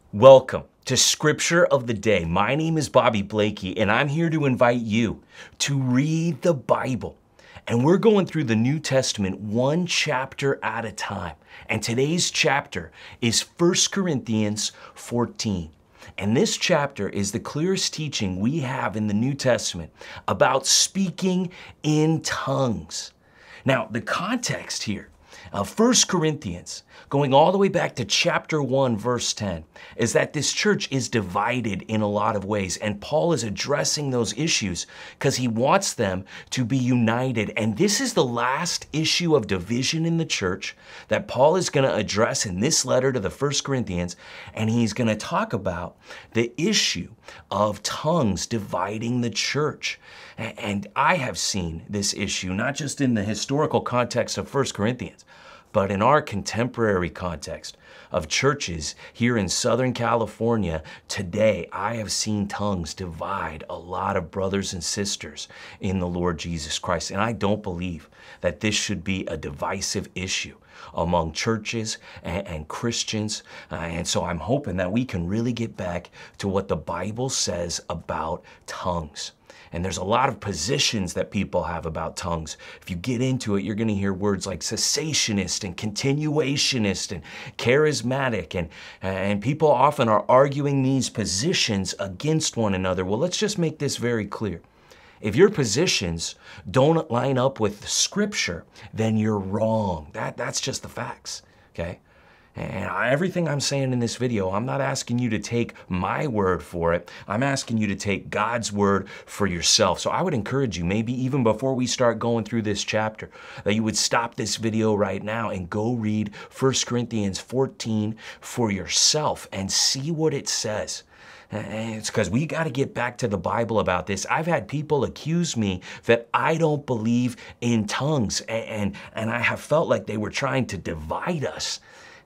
Welcome to Scripture of the Day. My name is Bobby Blakey, and I'm here to invite you to read the Bible. And we're going through the New Testament one chapter at a time. And today's chapter is 1 Corinthians 14. And this chapter is the clearest teaching we have in the New Testament about speaking in tongues. Now, the context here of 1 Corinthians, going all the way back to chapter 1, verse 10, is that this church is divided in a lot of ways. And Paul is addressing those issues because he wants them to be united. And this is the last issue of division in the church that Paul is going to address in this letter to the 1 Corinthians. And he's going to talk about the issue of tongues dividing the church. And I have seen this issue, not just in the historical context of 1 Corinthians, but in our contemporary context of churches here in Southern California today. I have seen tongues divide a lot of brothers and sisters in the Lord Jesus Christ. And I don't believe that this should be a divisive issue among churches and Christians. And so I'm hoping that we can really get back to what the Bible says about tongues. And there's a lot of positions that people have about tongues. If you get into it, you're going to hear words like cessationist and continuationist and charismatic. And people often are arguing these positions against one another. Well, let's just make this very clear. If your positions don't line up with Scripture, then you're wrong. That's just the facts, okay? And everything I'm saying in this video, I'm not asking you to take my word for it. I'm asking you to take God's word for yourself. So I would encourage you, maybe even before we start going through this chapter, that you would stop this video right now and go read 1 Corinthians 14 for yourself and see what it says. And it's because we got to get back to the Bible about this. I've had people accuse me that I don't believe in tongues, and I have felt like they were trying to divide us.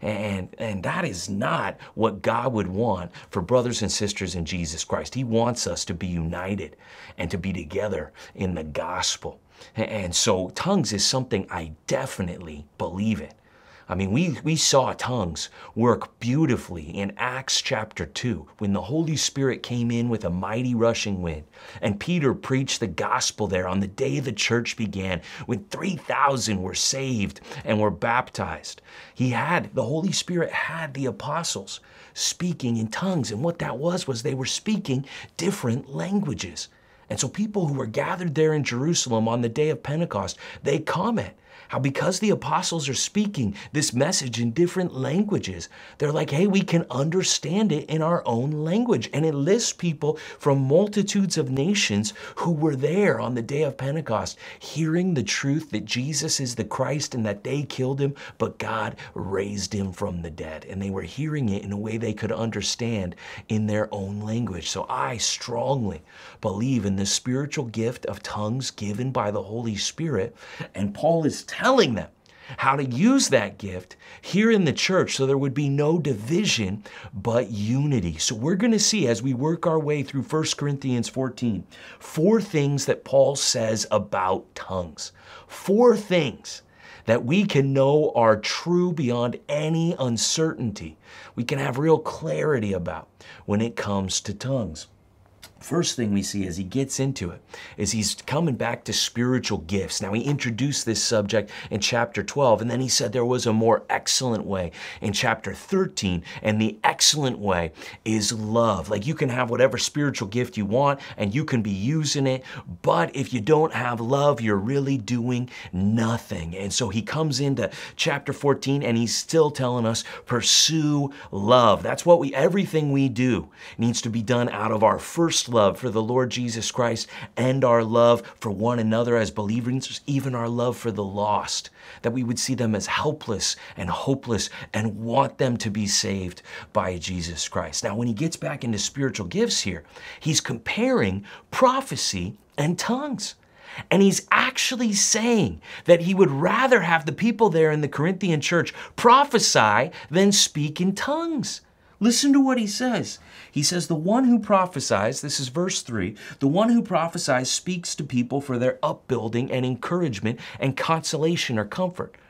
And that is not what God would want for brothers and sisters in Jesus Christ. He wants us to be united and to be together in the gospel. And so tongues is something I definitely believe in. I mean, we saw tongues work beautifully in Acts chapter 2 when the Holy Spirit came in with a mighty rushing wind. And Peter preached the gospel there on the day the church began when 3,000 were saved and were baptized. The Holy Spirit had the apostles speaking in tongues. And what that was they were speaking different languages. And so people who were gathered there in Jerusalem on the day of Pentecost, they comment how because the apostles are speaking this message in different languages, they're like, hey, we can understand it in our own language. And it lists people from multitudes of nations who were there on the day of Pentecost, hearing the truth that Jesus is the Christ and that they killed him, but God raised him from the dead. And they were hearing it in a way they could understand in their own language. So I strongly believe in the spiritual gift of tongues given by the Holy Spirit. And Paul is telling them how to use that gift here in the church so there would be no division but unity. So we're going to see as we work our way through 1 Corinthians 14, 4 things that Paul says about tongues. 4 things that we can know are true beyond any uncertainty. We can have real clarity about when it comes to tongues. First thing we see as he gets into it is he's coming back to spiritual gifts. Now, he introduced this subject in chapter 12, and then he said there was a more excellent way in chapter 13, and the excellent way is love. Like, you can have whatever spiritual gift you want, and you can be using it, but if you don't have love, you're really doing nothing. And so he comes into chapter 14, and he's still telling us, pursue love. That's what everything we do needs to be done out of our first love for the Lord Jesus Christ and our love for one another as believers, even our love for the lost, that we would see them as helpless and hopeless and want them to be saved by Jesus Christ. Now, when he gets back into spiritual gifts here, he's comparing prophecy and tongues. And he's actually saying that he would rather have the people there in the Corinthian church prophesy than speak in tongues. Listen to what he says. He says, the one who prophesies, this is verse 3, the one who prophesies speaks to people for their upbuilding and encouragement and consolation or comfort.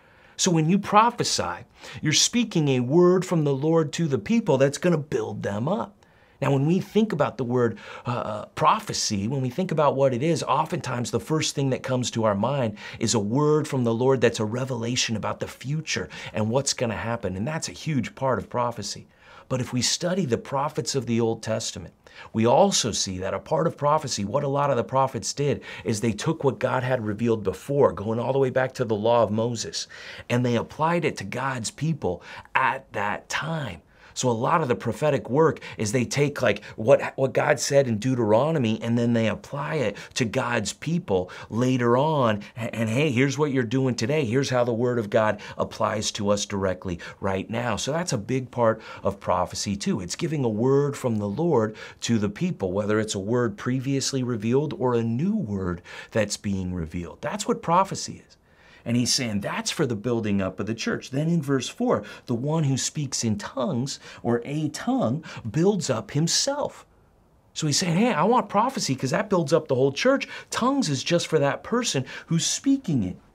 So when you prophesy, you're speaking a word from the Lord to the people that's going to build them up. Now, when we think about the word prophecy, when we think about what it is, oftentimes the first thing that comes to our mind is a word from the Lord that's a revelation about the future and what's going to happen. And that's a huge part of prophecy. But if we study the prophets of the Old Testament, we also see that a part of prophecy, what a lot of the prophets did, is they took what God had revealed before, going all the way back to the law of Moses, and they applied it to God's people at that time. So a lot of the prophetic work is they take like what God said in Deuteronomy and then they apply it to God's people later on. And hey, here's what you're doing today. Here's how the word of God applies to us directly right now. So that's a big part of prophecy too. It's giving a word from the Lord to the people, whether it's a word previously revealed or a new word that's being revealed. That's what prophecy is. And he's saying that's for the building up of the church. Then in verse 4, the one who speaks in tongues or a tongue builds up himself. So he's saying, hey, I want prophecy because that builds up the whole church. Tongues is just for that person who's speaking it.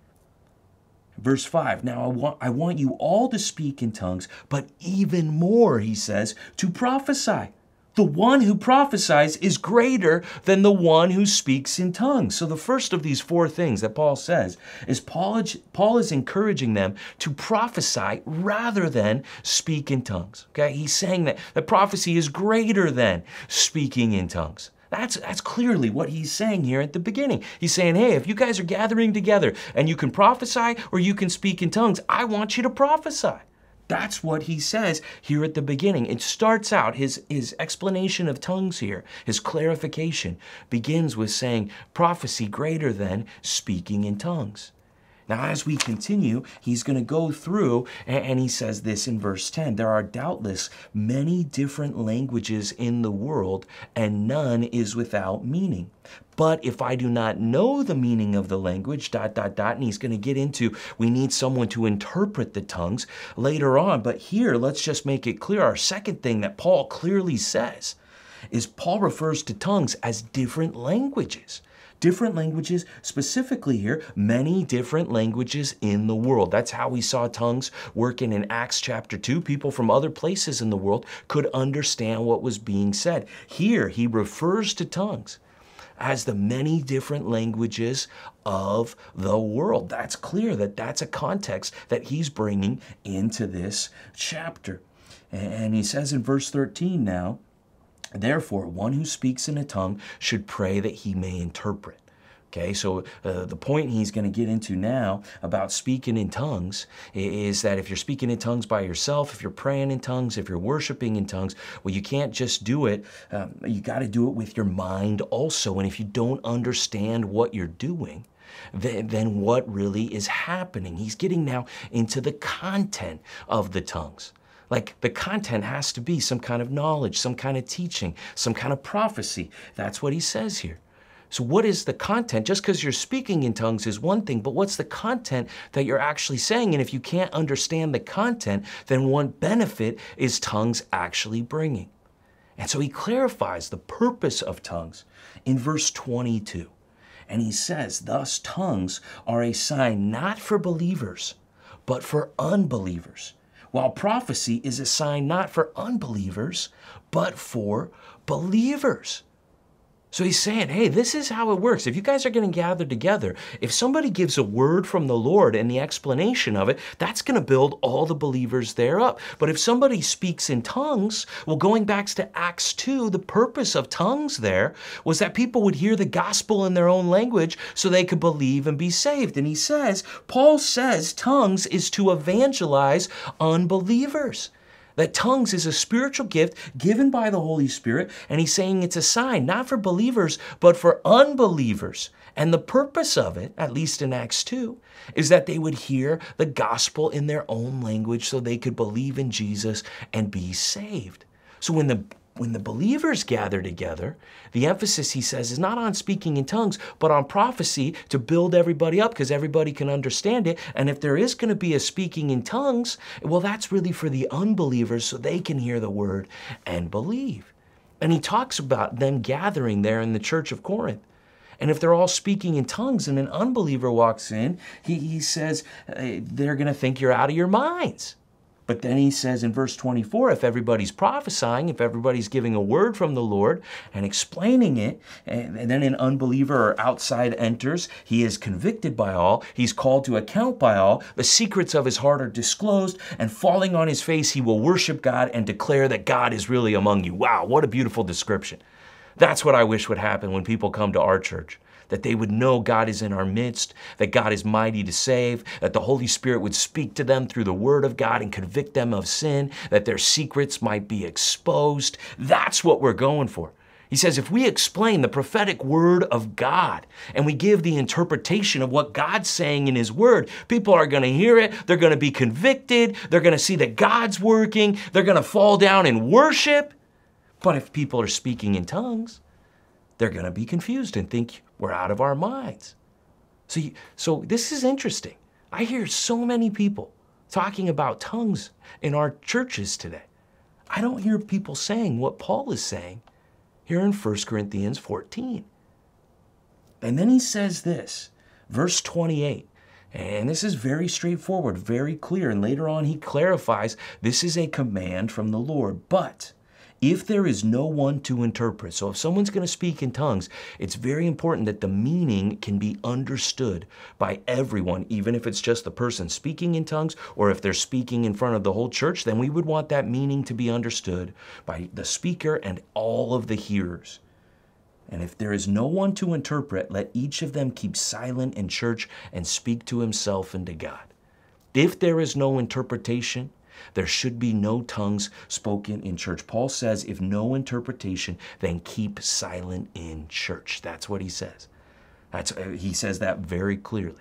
Verse 5, now I want you all to speak in tongues, but even more, he says, to prophesy. The one who prophesies is greater than the one who speaks in tongues. So the first of these four things that Paul says is Paul is encouraging them to prophesy rather than speak in tongues. Okay, he's saying that prophecy is greater than speaking in tongues. That's clearly what he's saying here at the beginning. He's saying, hey, if you guys are gathering together and you can prophesy or you can speak in tongues, I want you to prophesy. That's what he says here at the beginning. It starts out, his explanation of tongues here, his clarification, begins with saying prophecy greater than speaking in tongues. Now, as we continue, he's going to go through, and he says this in verse 10, there are doubtless many different languages in the world, and none is without meaning. But if I do not know the meaning of the language, and he's going to get into, we need someone to interpret the tongues later on. But here, let's just make it clear. Our second thing that Paul clearly says is Paul refers to tongues as different languages. Different languages, specifically here, many different languages in the world. That's how we saw tongues working in Acts chapter 2. People from other places in the world could understand what was being said. Here, he refers to tongues as the many different languages of the world. That's clear that that's a context that he's bringing into this chapter. And he says in verse 13 now, therefore, one who speaks in a tongue should pray that he may interpret. Okay, so the point he's going to get into now about speaking in tongues is that if you're speaking in tongues by yourself, if you're praying in tongues, if you're worshiping in tongues, well, you can't just do it. You got to do it with your mind also. And if you don't understand what you're doing, then what really is happening? He's getting now into the content of the tongues. Like the content has to be some kind of knowledge, some kind of teaching, some kind of prophecy. That's what he says here. So what is the content? Just because you're speaking in tongues is one thing, but what's the content that you're actually saying? And if you can't understand the content, then what benefit is tongues actually bringing? And so he clarifies the purpose of tongues in verse 22. And he says, thus tongues are a sign not for believers, but for unbelievers. While prophecy is a sign not for unbelievers, but for believers. So he's saying, hey, this is how it works. If you guys are going to gather together, if somebody gives a word from the Lord and the explanation of it, that's going to build all the believers there up. But if somebody speaks in tongues, well, going back to Acts 2, the purpose of tongues there was that people would hear the gospel in their own language so they could believe and be saved. And he says, Paul says tongues is to evangelize unbelievers. That tongues is a spiritual gift given by the Holy Spirit, and he's saying it's a sign, not for believers, but for unbelievers. And the purpose of it, at least in Acts 2, is that they would hear the gospel in their own language so they could believe in Jesus and be saved. So when the believers gather together, the emphasis, he says, is not on speaking in tongues, but on prophecy to build everybody up because everybody can understand it. And if there is going to be a speaking in tongues, well, that's really for the unbelievers so they can hear the word and believe. And he talks about them gathering there in the church of Corinth. And if they're all speaking in tongues and an unbeliever walks in, he says they're going to think you're out of your minds. But then he says in verse 24, if everybody's prophesying, if everybody's giving a word from the Lord and explaining it, and then an unbeliever or outside enters, he is convicted by all, he's called to account by all, the secrets of his heart are disclosed, and falling on his face, he will worship God and declare that God is really among you. Wow, what a beautiful description. That's what I wish would happen when people come to our church. That they would know God is in our midst, that God is mighty to save, that the Holy Spirit would speak to them through the Word of God and convict them of sin, that their secrets might be exposed. That's what we're going for. He says, if we explain the prophetic Word of God and we give the interpretation of what God's saying in His Word, people are going to hear it, they're going to be convicted, they're going to see that God's working, they're going to fall down and worship. But if people are speaking in tongues, they're going to be confused and think we're out of our minds. So this is interesting. I hear so many people talking about tongues in our churches today. I don't hear people saying what Paul is saying here in 1 Corinthians 14. And then he says this, verse 28, and this is very straightforward, very clear, and later on he clarifies this is a command from the Lord, but if there is no one to interpret, so if someone's going to speak in tongues, it's very important that the meaning can be understood by everyone, even if it's just the person speaking in tongues, or if they're speaking in front of the whole church, then we would want that meaning to be understood by the speaker and all of the hearers. And if there is no one to interpret, let each of them keep silent in church and speak to himself and to God. If there is no interpretation, there should be no tongues spoken in church. Paul says, if no interpretation, then keep silent in church. That's what he says. He says that very clearly.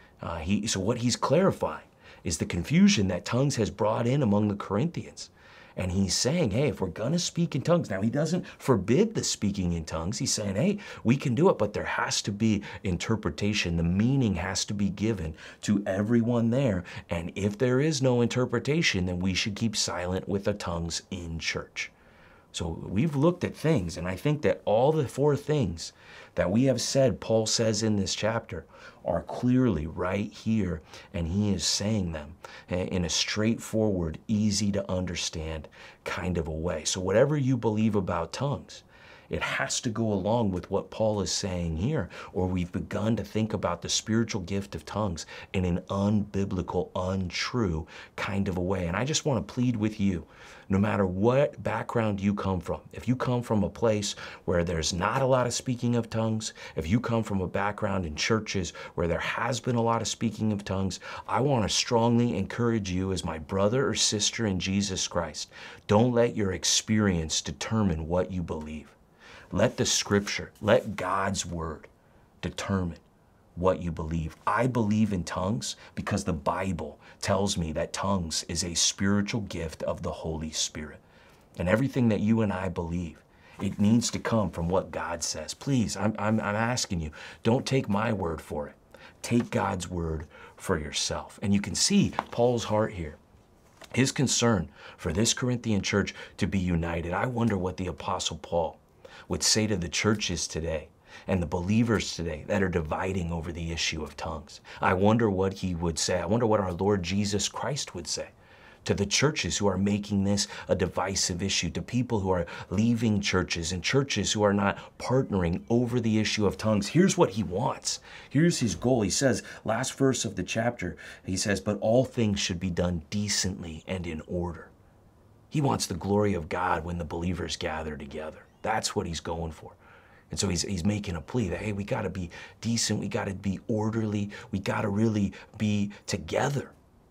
So what he's clarifying is the confusion that tongues has brought in among the Corinthians. And he's saying, hey, if we're going to speak in tongues, now he doesn't forbid the speaking in tongues. He's saying, hey, we can do it, but there has to be interpretation. The meaning has to be given to everyone there. And if there is no interpretation, then we should keep silent with the tongues in church. So we've looked at things, and I think that all the four things that we have said, Paul says in this chapter, are clearly right here, and he is saying them in a straightforward, easy to understand kind of a way. So whatever you believe about tongues, it has to go along with what Paul is saying here, or we've begun to think about the spiritual gift of tongues in an unbiblical, untrue kind of a way. And I just want to plead with you, no matter what background you come from, if you come from a place where there's not a lot of speaking of tongues, if you come from a background in churches where there has been a lot of speaking of tongues, I want to strongly encourage you as my brother or sister in Jesus Christ, don't let your experience determine what you believe. Let the Scripture, let God's Word determine what you believe. I believe in tongues because the Bible tells me that tongues is a spiritual gift of the Holy Spirit. And everything that you and I believe, it needs to come from what God says. Please, I'm asking you, don't take my word for it. Take God's word for yourself. And you can see Paul's heart here. His concern for this Corinthian church to be united. I wonder what the Apostle Paul would say to the churches today and the believers today that are dividing over the issue of tongues. I wonder what he would say. I wonder what our Lord Jesus Christ would say to the churches who are making this a divisive issue, to people who are leaving churches and churches who are not partnering over the issue of tongues. Here's what he wants. Here's his goal. He says, last verse of the chapter, he says, but all things should be done decently and in order. He wants the glory of God when the believers gather together. That's what he's going for. And so he's making a plea that, hey, we got to be decent, we got to be orderly, we got to really be together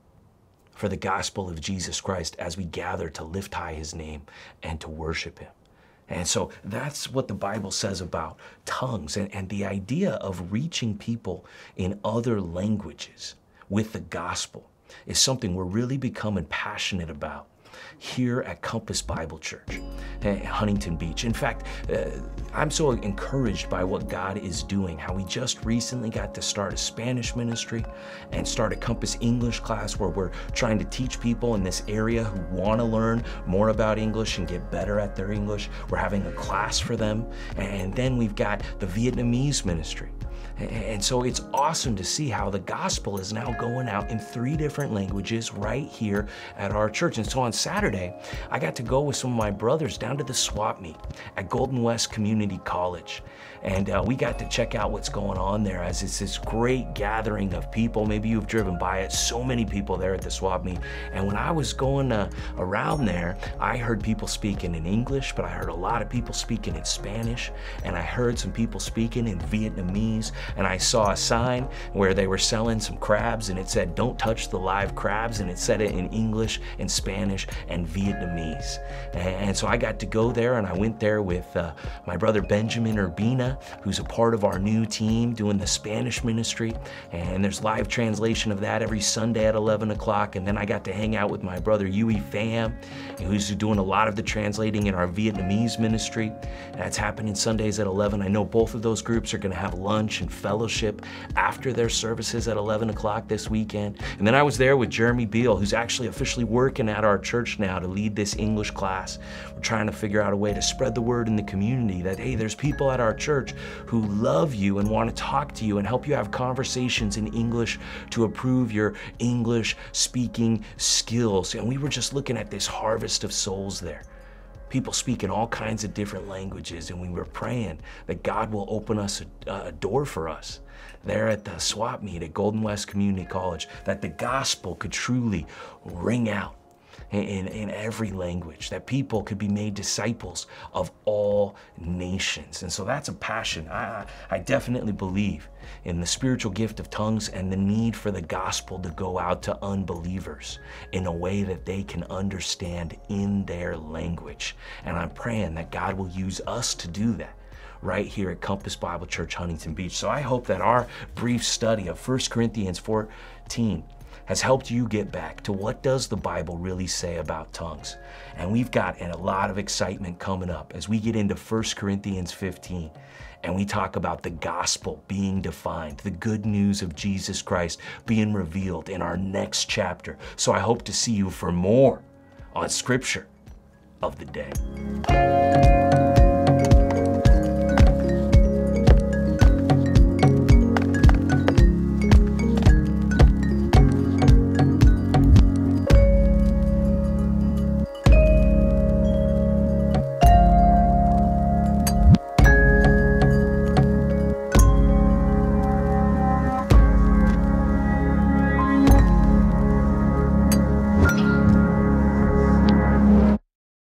for the gospel of Jesus Christ as we gather to lift high his name and to worship him. And so that's what the Bible says about tongues and the idea of reaching people in other languages with the gospel is something we're really becoming passionate about here at Compass Bible Church, Huntington Beach. In fact, I'm so encouraged by what God is doing, how we just recently got to start a Spanish ministry and start a Compass English class where we're trying to teach people in this area who want to learn more about English and get better at their English. We're having a class for them. And then we've got the Vietnamese ministry. And so it's awesome to see how the gospel is now going out in 3 different languages right here at our church. And so on Saturday, I got to go with some of my brothers down to the swap meet at Golden West Community College. And we got to check out what's going on there as it's this great gathering of people. Maybe you've driven by it, so many people there at the swap meet. And when I was going around there, I heard people speaking in English, but I heard a lot of people speaking in Spanish, and I heard some people speaking in Vietnamese. And I saw a sign where they were selling some crabs, and it said, "Don't touch the live crabs," and it said it in English, in Spanish, and Vietnamese. And so I got to go there, and I went there with my brother Benjamin Urbina, who's a part of our new team doing the Spanish ministry. And there's live translation of that every Sunday at 11 o'clock. And then I got to hang out with my brother Yui Pham, who's doing a lot of the translating in our Vietnamese ministry. That's happening Sundays at 11. I know both of those groups are gonna have lunch and fellowship after their services at 11 o'clock this weekend. And then I was there with Jeremy Beal, who's actually officially working at our church now to lead this English class. We're trying to figure out a way to spread the word in the community that, hey, there's people at our church who love you and want to talk to you and help you have conversations in English to improve your English speaking skills. And we were just looking at this harvest of souls there. People speaking all kinds of different languages, and we were praying that God will open us a door for us there at the swap meet at Golden West Community College, that the gospel could truly ring out in every language, that people could be made disciples of all nations. And so that's a passion. I definitely believe in the spiritual gift of tongues and the need for the gospel to go out to unbelievers in a way that they can understand in their language. And I'm praying that God will use us to do that right here at Compass Bible Church, Huntington Beach. So I hope that our brief study of 1 Corinthians 14 has helped you get back to what does the Bible really say about tongues. And we've got a lot of excitement coming up as we get into 1 Corinthians 15 and we talk about the gospel being defined, the good news of Jesus Christ being revealed in our next chapter. So I hope to see you for more on Scripture of the Day.